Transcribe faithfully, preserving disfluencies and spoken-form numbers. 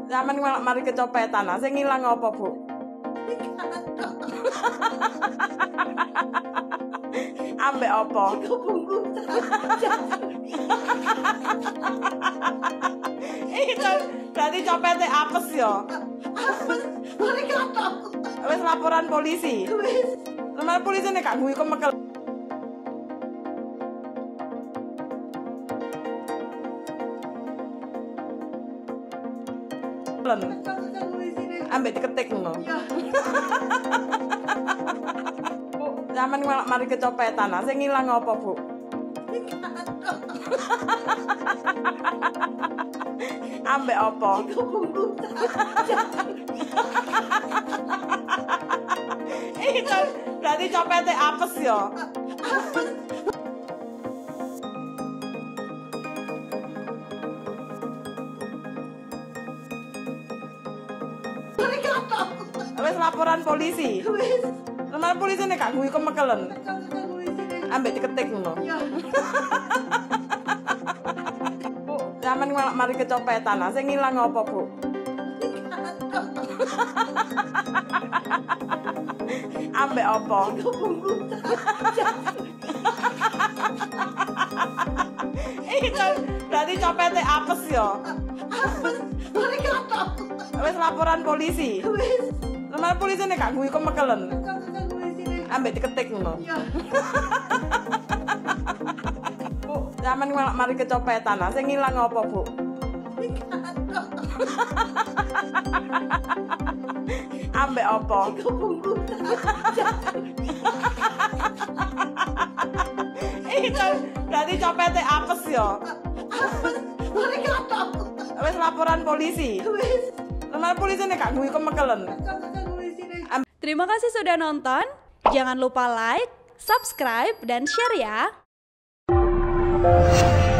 Sampeyan malah mari kecopetan, ah sing ilang apa, Bu? Ambek apa? Itu berarti copete apes ya? Wis laporan polisi? Wis. Nomor polisi nek gak nguyu kemekel. Ambek diketik ngono. Iya. Bu, sampeyan malah mari kecopetan, ah sing ilang apa, Bu? Ambek apa? Itu berarti copete apes ya? Wis laporan polisi? Wis. Nomor polisi nek gak nguyu kemekelen. Ambek diketik ngono. Iya. Bu, sampeyan malah mari kecopetan, ah sing ilang apa, Bu? Ambek apa? Itu berarti copete apes ya? Wis laporan polisi? Wis. Nomor polisi nek gak nguyu kemekelen. Ambek diketik ngono. Iya. Bu, sampeyan malah mari kecopetan, ah sing ilang apa, Bu? Ambek apa? Itu berarti copete apes ya? Wis laporan polisi? Wis. Nomor polisi nek gak nguyu kemekelen. Terima kasih sudah nonton. Jangan lupa like, subscribe, dan share ya.